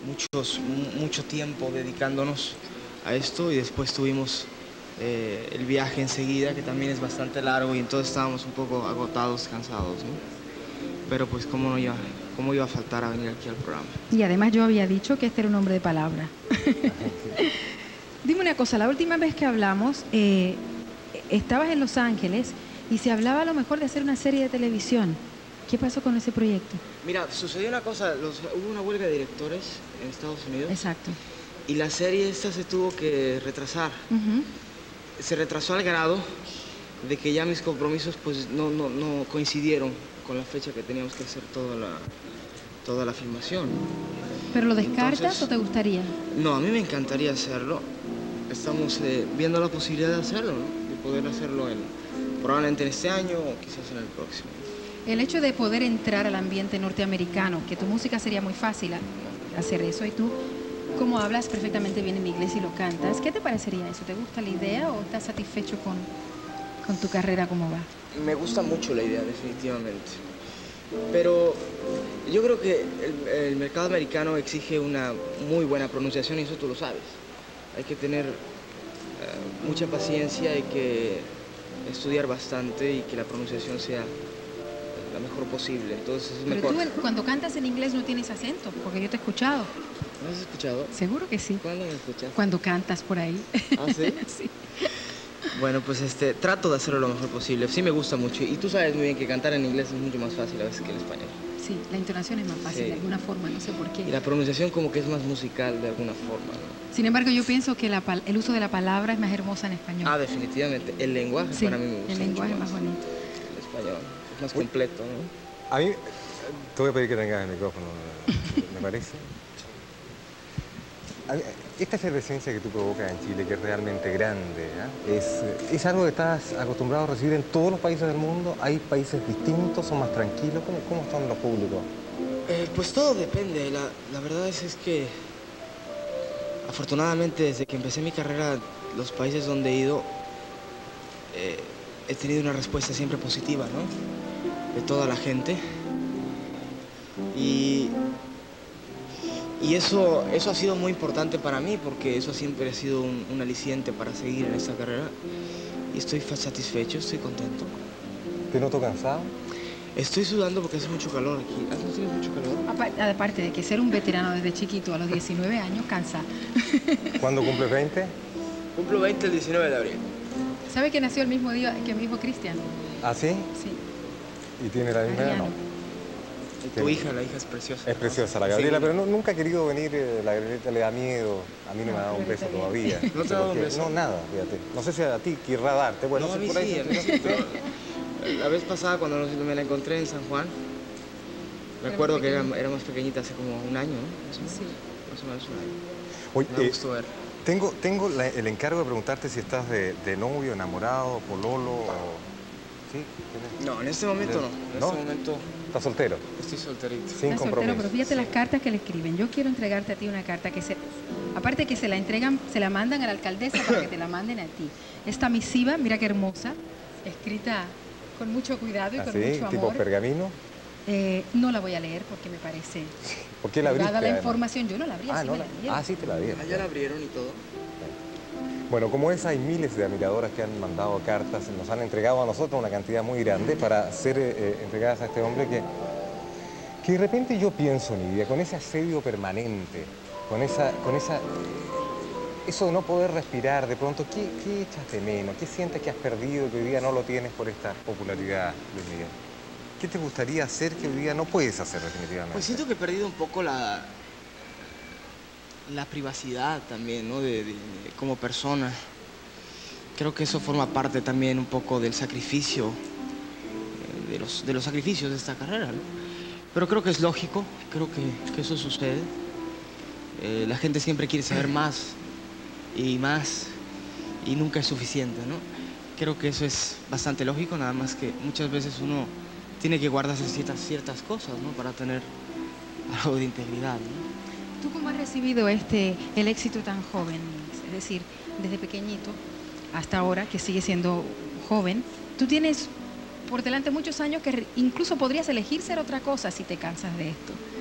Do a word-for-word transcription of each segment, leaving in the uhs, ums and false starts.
muchos, mucho tiempo dedicándonos a esto y después tuvimos eh, el viaje enseguida, que también es bastante largo y entonces estábamos un poco agotados, cansados, ¿no? Pero pues cómo no iba, cómo iba a faltar a venir aquí al programa. Y además yo había dicho que este era un hombre de palabra. Dime una cosa, la última vez que hablamos, eh, estabas en Los Ángeles y se hablaba a lo mejor de hacer una serie de televisión. ¿Qué pasó con ese proyecto? Mira, sucedió una cosa, los, hubo una huelga de directores en Estados Unidos. Exacto. Y la serie esta se tuvo que retrasar. Uh-huh. Se retrasó al grado de que ya mis compromisos pues no, no, no coincidieron con la fecha que teníamos que hacer toda la, toda la filmación. ¿Pero lo descartas Entonces, o te gustaría? No, a mí me encantaría hacerlo. Estamos eh, viendo la posibilidad de hacerlo, ¿no? De poder hacerlo en, probablemente en este año o quizás en el próximo. El hecho de poder entrar al ambiente norteamericano, que tu música sería muy fácil hacer eso, y tú, como hablas perfectamente bien en inglés y lo cantas, ¿qué te parecería eso? ¿Te gusta la idea o estás satisfecho con, con tu carrera como va? Me gusta mucho la idea, definitivamente. Pero yo creo que el, el mercado americano exige una muy buena pronunciación y eso tú lo sabes. Hay que tener uh, mucha paciencia, hay que estudiar bastante y que la pronunciación sea la mejor posible. Entonces es Pero mejor. tú cuando cantas en inglés no tienes acento, porque yo te he escuchado. ¿Me has escuchado? Seguro que sí. ¿Cuándo me escuchas? Cuando cantas por ahí. ¿Ah, sí? Sí. Bueno, pues este, trato de hacerlo lo mejor posible. Sí me gusta mucho. Y tú sabes muy bien que cantar en inglés es mucho más fácil a veces que en español. Sí, la entonación es más fácil, sí, de alguna forma, no sé por qué. Y la pronunciación como que es más musical de alguna forma, ¿no? Sin embargo, yo pienso que la, el uso de la palabra es más hermosa en español. Ah, definitivamente. El lenguaje sí, para mí me gusta el lenguaje es más más bonito. El español es más completo, ¿no? A mí, te voy a pedir que tengas el micrófono, me parece. Esta efervescencia que tú provocas en Chile, que es realmente grande, ¿eh? es, ¿es algo que estás acostumbrado a recibir en todos los países del mundo? ¿Hay países distintos, son más tranquilos? ¿Cómo, cómo están los públicos? Eh, pues todo depende. La, la verdad es, es que, afortunadamente, desde que empecé mi carrera, los países donde he ido, eh, he tenido una respuesta siempre positiva, ¿no? De toda la gente. Y... Y eso, eso ha sido muy importante para mí porque eso siempre ha sido un, un aliciente para seguir en esta carrera. Y estoy satisfecho, estoy contento. ¿Te noto cansado? Estoy sudando porque hace mucho calor aquí. ¿No tienes mucho calor? Aparte de que ser un veterano desde chiquito a los diecinueve años cansa. ¿Cuándo cumples veinte? Cumplo veinte el diecinueve de abril. ¿Sabe que nació el mismo día que mi hijo Cristian? ¿Ah, sí? Sí. ¿Y tiene la misma edad? Tu sí. hija, la hija es preciosa. Es preciosa la Gabriela, sí. Pero no, nunca ha querido venir, eh, la Gabriela le da miedo. A mí no, no me ha dado un beso todavía. ¿No te ha dado un beso? No, nada, fíjate. No sé si a ti querrá darte. Bueno, no, a mí por ahí sí, a mí sí, pero la vez pasada cuando me la encontré en San Juan, recuerdo que era, era más pequeñita, hace como un año, ¿no? Más o menos, sí. Más o menos un año. Oye, me eh, gustó ver. Tengo, tengo la, el encargo de preguntarte si estás de, de novio, enamorado, pololo o... ¿Sí? No, en este momento no. En ¿No? este momento... ¿Estás soltero? Estoy solterito. Sin Estás compromiso. Soltero, pero fíjate sí. las cartas que le escriben. Yo quiero entregarte a ti una carta que se... Aparte que se la entregan, se la mandan a la alcaldesa para que te la manden a ti. Esta misiva, mira qué hermosa, escrita con mucho cuidado y ¿Ah, con sí? mucho amor. ¿Tipo pergamino? Eh, no la voy a leer porque me parece... ¿Por qué la abriste? Dada la información, yo no la abrí, ah, así no, me la dieron. Ah, sí te la dieron. Ah, ya la abrieron y todo. Bueno, como es, hay miles de admiradoras que han mandado cartas, nos han entregado a nosotros una cantidad muy grande para ser eh, entregadas a este hombre que, que de repente yo pienso, Nidia, con ese asedio permanente, con esa, con esa, eso de no poder respirar, de pronto, ¿qué, qué echas de menos? ¿Qué sientes que has perdido, que hoy día no lo tienes por esta popularidad, Luis Miguel? ¿Qué te gustaría hacer que hoy día no puedes hacer definitivamente? Pues siento que he perdido un poco la... la privacidad también, ¿no? De, de, de, como persona. Creo que eso forma parte también un poco del sacrificio, eh, de, los, de los sacrificios de esta carrera, ¿no? Pero creo que es lógico, creo que, que eso sucede. Eh, la gente siempre quiere saber más y más y nunca es suficiente, ¿no? Creo que eso es bastante lógico, nada más que muchas veces uno tiene que guardarse ciertas, ciertas cosas, ¿no? Para tener algo de integridad, ¿no? ¿Tú cómo has recibido este, el éxito tan joven? Es decir, desde pequeñito hasta ahora, que sigue siendo joven, tú tienes por delante muchos años que incluso podrías elegir ser otra cosa si te cansas de esto.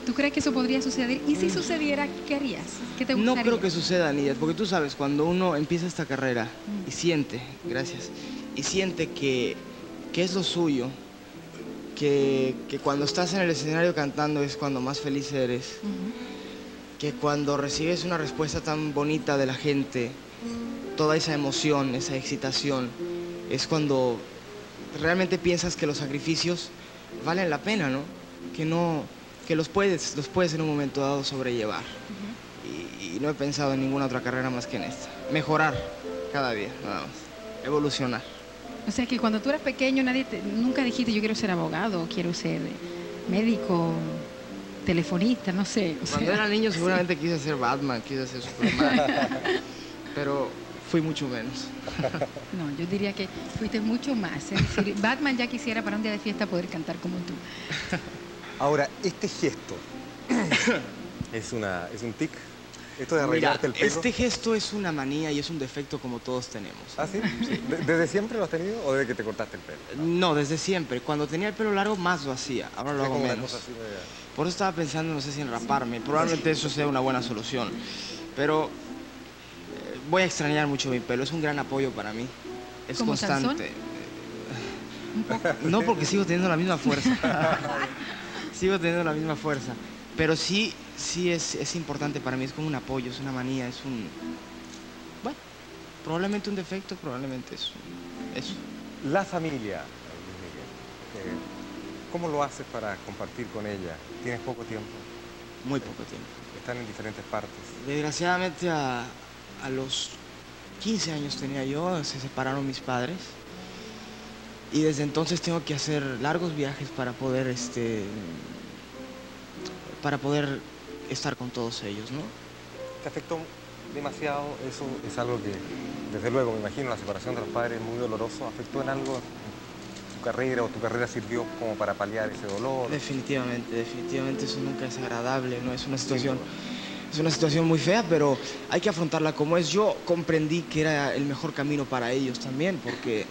¿Tú crees que eso podría suceder? ¿Y si sucediera, qué harías? ¿Qué te gustaría? No creo que suceda, Nidia, porque tú sabes, cuando uno empieza esta carrera y siente, gracias, y siente que, que es lo suyo, que, que cuando estás en el escenario cantando es cuando más feliz eres, uh-huh. que cuando recibes una respuesta tan bonita de la gente, toda esa emoción, esa excitación, es cuando realmente piensas que los sacrificios valen la pena, ¿no? Que no... que los puedes, los puedes en un momento dado sobrellevar. Uh-huh. y, y no he pensado en ninguna otra carrera más que en esta. Mejorar cada día, nada más. Evolucionar. O sea que cuando tú eras pequeño, nadie te, nunca dijiste yo quiero ser abogado, quiero ser médico, telefonista, no sé. O cuando sea, era niño seguramente sí. quise ser Batman, quise ser Superman, pero fui mucho menos. No, yo diría que fuiste mucho más. Es decir, Batman ya quisiera para un día de fiesta poder cantar como tú. Ahora, este gesto es, una, es un tic. Esto de arreglarte Mira, el pelo. este gesto es una manía y es un defecto como todos tenemos. ¿Ah, sí? sí. ¿Desde siempre lo has tenido o desde que te cortaste el pelo? No, desde siempre. Cuando tenía el pelo largo más lo hacía, ahora lo hago menos. Así de... Por eso estaba pensando, no sé si en raparme. Probablemente eso sea una buena solución. Pero eh, voy a extrañar mucho mi pelo, es un gran apoyo para mí. Es ¿Como constante. Sansón? Un poco. No, porque sigo teniendo la misma fuerza. Sigo teniendo la misma fuerza. Pero sí, sí es, es importante para mí, es como un apoyo, es una manía, es un... Bueno, probablemente un defecto, probablemente es un... eso. La familia, Luis Miguel, eh, ¿cómo lo haces para compartir con ella? ¿Tienes poco tiempo? Muy poco tiempo. Están en diferentes partes. Desgraciadamente a, a los quince años tenía yo, se separaron mis padres. Y desde entonces tengo que hacer largos viajes para poder, este, para poder estar con todos ellos, ¿no? ¿Te afectó demasiado? Eso es algo que, desde luego, me imagino, la separación de los padres es muy doloroso. ¿Afectó en algo tu carrera o tu carrera sirvió como para paliar ese dolor? Definitivamente, definitivamente eso nunca es agradable, ¿no? Es una situación, es una situación muy fea, pero hay que afrontarla como es. Yo comprendí que era el mejor camino para ellos también, porque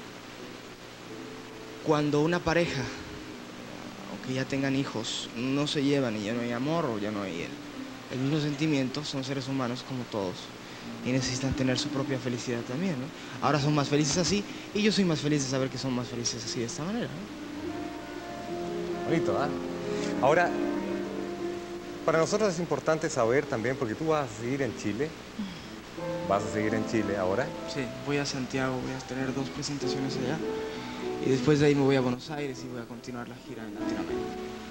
cuando una pareja, aunque ya tengan hijos, no se llevan y ya no hay amor o ya no hay el, el mismo sentimiento, son seres humanos como todos y necesitan tener su propia felicidad también, ¿no? Ahora son más felices así y yo soy más feliz de saber que son más felices así de esta manera, ¿no? Bonito, ¿ah? ¿eh? Ahora, para nosotros es importante saber también, porque tú vas a seguir en Chile, vas a seguir en Chile ahora. Sí, voy a Santiago, voy a tener dos presentaciones allá. Y después de ahí me voy a Buenos Aires y voy a continuar la gira en Latinoamérica.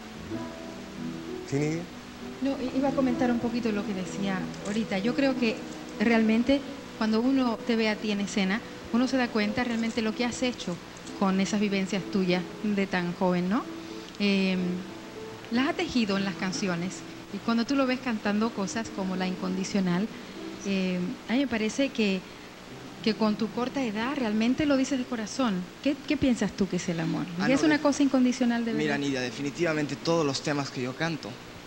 ¿Sí, Nidia? No, iba a comentar un poquito lo que decía ahorita. Yo creo que realmente cuando uno te ve a ti en escena, uno se da cuenta realmente lo que has hecho con esas vivencias tuyas de tan joven, ¿no? Eh, las has tejido en las canciones y cuando tú lo ves cantando cosas como La Incondicional, eh, a mí me parece que que con tu corta edad realmente lo dices de corazón. ¿Qué, qué piensas tú que es el amor? Ah, ¿Es no, una de... cosa incondicional de verdad? Mira, Nidia, definitivamente todos los temas que yo canto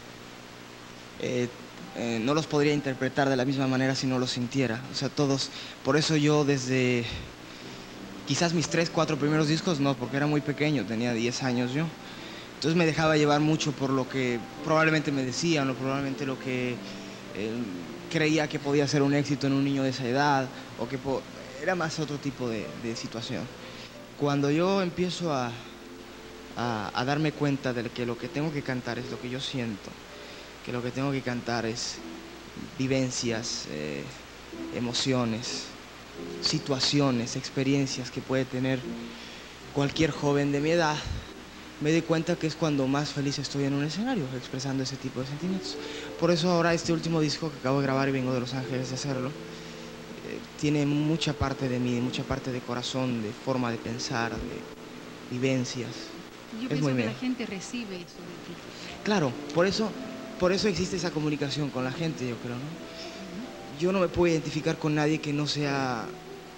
eh, eh, no los podría interpretar de la misma manera si no los sintiera. O sea, todos... Por eso yo desde quizás mis tres, cuatro primeros discos, no, porque era muy pequeño, tenía diez años yo. Entonces me dejaba llevar mucho por lo que probablemente me decían o probablemente lo que... Eh, creía que podía ser un éxito en un niño de esa edad, o que era más otro tipo de, de situación. Cuando yo empiezo a, a, a darme cuenta de que lo que tengo que cantar es lo que yo siento, que lo que tengo que cantar es vivencias, eh, emociones, situaciones, experiencias que puede tener cualquier joven de mi edad, me doy cuenta que es cuando más feliz estoy en un escenario, expresando ese tipo de sentimientos. Por eso ahora este último disco que acabo de grabar y vengo de Los Ángeles de hacerlo, eh, tiene mucha parte de mí, mucha parte de corazón, de forma de pensar, de vivencias. Yo es pienso muy que bien. La gente recibe eso de ti. Claro, por eso, por eso existe esa comunicación con la gente, yo creo, ¿no? Uh-huh. Yo no me puedo identificar con nadie que no sea...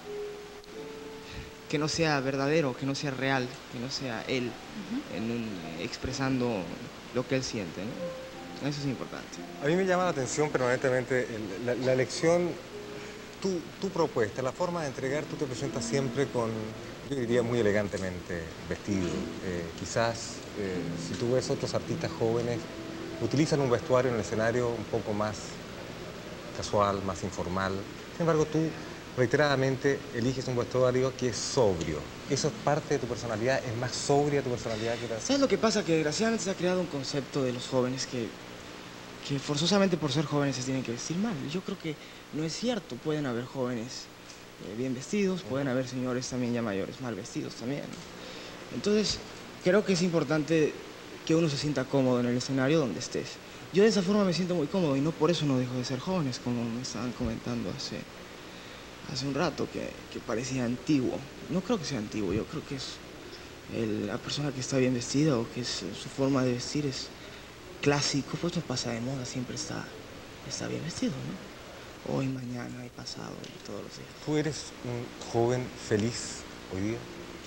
que no sea verdadero, que no sea real, que no sea él, uh-huh. en un, expresando lo que él siente, ¿no? Eso es importante. A mí me llama la atención permanentemente el, la, la elección, tu, tu propuesta, la forma de entregar. Tú te presentas siempre con, yo diría, muy elegantemente vestido. Eh, quizás, eh, si tú ves otros artistas jóvenes, utilizan un vestuario en el escenario un poco más casual, más informal. Sin embargo, tú reiteradamente eliges un vestuario que es sobrio. ¿Eso es parte de tu personalidad? ¿Es más sobria tu personalidad que la... ¿Sabes lo que pasa? Que desgraciadamente se ha creado un concepto de los jóvenes que, que forzosamente por ser jóvenes se tienen que vestir mal. Yo creo que no es cierto. Pueden haber jóvenes eh, bien vestidos, pueden haber señores también ya mayores mal vestidos también, ¿no? Entonces, creo que es importante que uno se sienta cómodo en el escenario donde estés. Yo de esa forma me siento muy cómodo y no por eso no dejo de ser jóvenes, como me estaban comentando hace, hace un rato, que, que parecía antiguo. No creo que sea antiguo, yo creo que es el, la persona que está bien vestida o que es, su forma de vestir es clásico, pues no pasa de moda, siempre está, está bien vestido, ¿no? Hoy, mañana y pasado y todos los días. ¿Tú eres un joven feliz hoy día?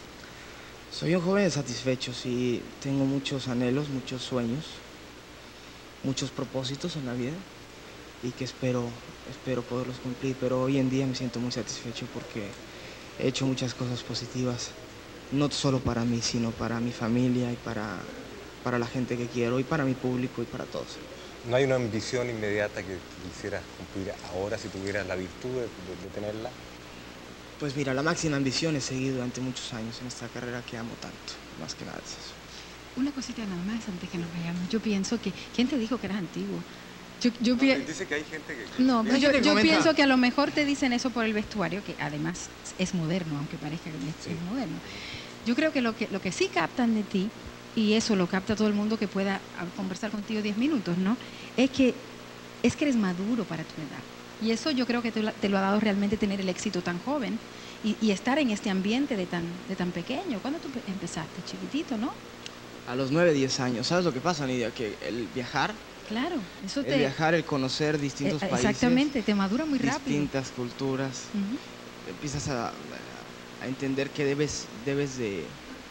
Soy un joven satisfecho, sí, tengo muchos anhelos, muchos sueños, muchos propósitos en la vida y que espero, espero poderlos cumplir, pero hoy en día me siento muy satisfecho porque he hecho muchas cosas positivas, no solo para mí, sino para mi familia y para, para la gente que quiero y para mi público y para todos. ¿No hay una ambición inmediata que quisieras cumplir ahora si tuvieras la virtud de, de, de tenerla? Pues mira, la máxima ambición es seguir durante muchos años en esta carrera que amo tanto, más que nada es eso. Una cosita nada más antes que nos vayamos. Yo pienso que... ¿Quién te dijo que eras antiguo? Yo, yo no, pi... dice que hay gente que... No, pero yo, yo comenta... pienso que a lo mejor te dicen eso por el vestuario, que además es moderno, aunque parezca que es, sí. es moderno. Yo creo que lo, que lo que sí captan de ti, y eso lo capta todo el mundo que pueda conversar contigo diez minutos, ¿no? Es que, es que eres maduro para tu edad. Y eso yo creo que te lo, te lo ha dado realmente tener el éxito tan joven y, y estar en este ambiente de tan, de tan pequeño. ¿Cuándo tú empezaste? Chiquitito, ¿no? A los nueve, diez años. ¿Sabes lo que pasa, Nidia? Que el viajar... Claro, eso te... El viajar, el conocer distintos eh, países... Exactamente, te madura muy rápido. Distintas culturas. Uh-huh. Empiezas a, a entender que debes, debes de,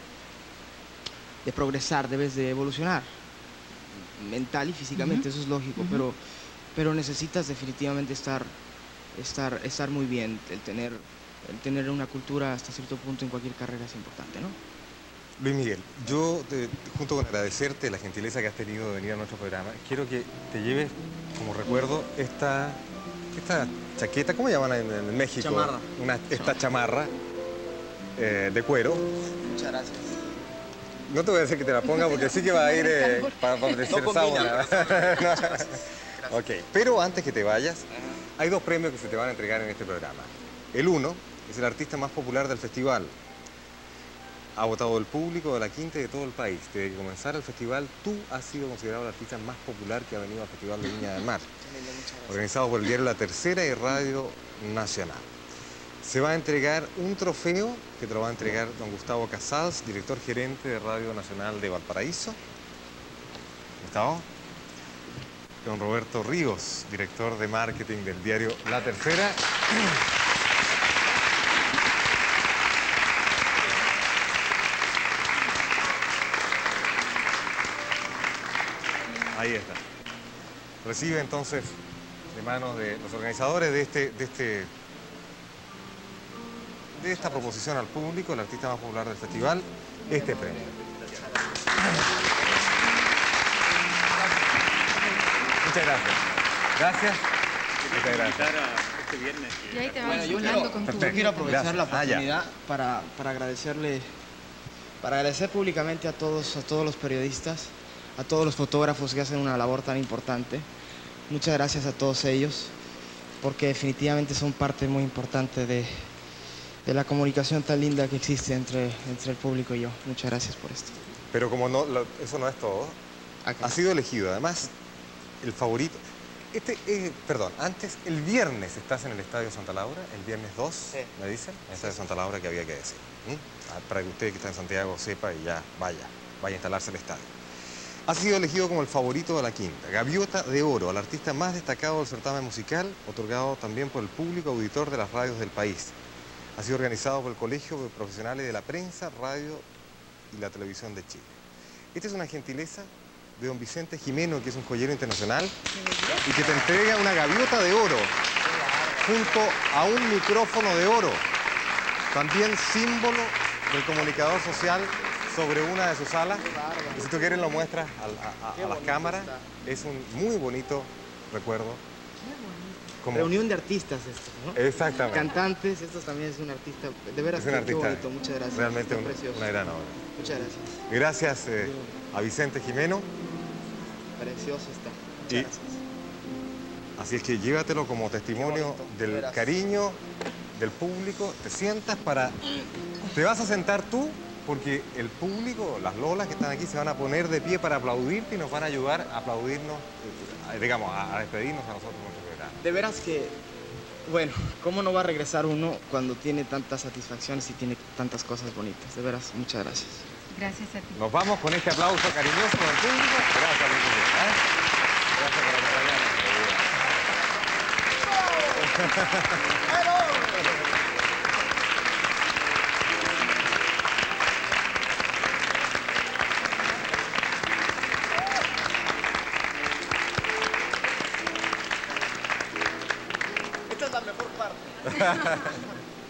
de progresar, debes de evolucionar. Mental y físicamente, uh-huh. eso es lógico, uh-huh. pero, pero necesitas definitivamente estar, estar, estar muy bien. El tener, el tener una cultura hasta cierto punto en cualquier carrera es importante, ¿no? Luis Miguel, yo, te, junto con agradecerte la gentileza que has tenido de venir a nuestro programa, quiero que te lleves como recuerdo esta, esta chaqueta, ¿cómo llaman en, en México? Chamarra. Una, esta chamarra eh, de cuero. Muchas gracias. No te voy a decir que te la ponga porque sí que va a ir eh, para parecer no sauna. no. Ok, pero antes que te vayas, hay dos premios que se te van a entregar en este programa. El uno es el artista más popular del festival. Ha votado el público de la Quinta y de todo el país. Desde que comenzara el festival, tú has sido considerado el artista más popular que ha venido al Festival de Viña del Mar, organizado por el diario La Tercera y Radio Nacional. Se va a entregar un trofeo que te lo va a entregar don Gustavo Casals, director gerente de Radio Nacional de Valparaíso. Gustavo. Don Roberto Ríos, director de marketing del diario La Tercera. Ahí está. Recibe entonces de manos de los organizadores de, este, de, este, de esta proposición al público, el artista más popular del festival, este premio. Muchas gracias. Gracias. Muchas gracias. Este viernes. Y ahí te vas bueno, yo volando quiero, con tu... yo quiero aprovechar Gracias. la oportunidad Ah, para, para agradecerle, para agradecer públicamente a todos, a todos los periodistas, a todos los fotógrafos que hacen una labor tan importante. Muchas gracias a todos ellos, porque definitivamente son parte muy importante de, de la comunicación tan linda que existe entre, entre el público y yo. Muchas gracias por esto. Pero como no, lo, eso no es todo, Acá. ha sido elegido además el favorito. Este, eh, perdón, antes, el viernes estás en el Estadio Santa Laura, el viernes dos, sí. ¿Me dicen? El Estadio Santa Laura que había que decir. ¿Mm? Para que usted que está en Santiago sepa y ya vaya, vaya a instalarse el estadio. Ha sido elegido como el favorito de la Quinta, Gaviota de Oro, al artista más destacado del certamen musical, otorgado también por el público auditor de las radios del país. Ha sido organizado por el Colegio de Profesionales de la Prensa, Radio y la Televisión de Chile. Esta es una gentileza de don Vicente Jimeno, que es un joyero internacional, y que te entrega una gaviota de oro, junto a un micrófono de oro, también símbolo del comunicador social sobre una de sus alas. Y si tú quieres lo muestras a, a- a las cámaras. está. Es un muy bonito recuerdo. Como- Reunión de artistas estos, ¿no? Exactamente. Cantantes, estos también es un artista. De veras, Es un qué artista. bonito. Muchas gracias. Realmente Está un- precioso. una gran obra. Muchas gracias. Gracias eh, a Vicente Jimeno. Precioso está. Muchas Y- gracias. Así es que llévatelo como testimonio bonito, de del veras. cariño del público. Te sientas para... Te vas a sentar tú porque el público, las lolas que están aquí, se van a poner de pie para aplaudirte y nos van a ayudar a aplaudirnos, eh, digamos, a, a despedirnos a nosotros. Nuestro programa. De veras que, bueno, ¿cómo no va a regresar uno cuando tiene tantas satisfacciones y tiene tantas cosas bonitas? De veras, muchas gracias. Gracias a ti. Nos vamos con este aplauso cariñoso del público. Gracias, Luis Miguel, ¿eh? Gracias por acompañarnos. Esta es la mejor parte.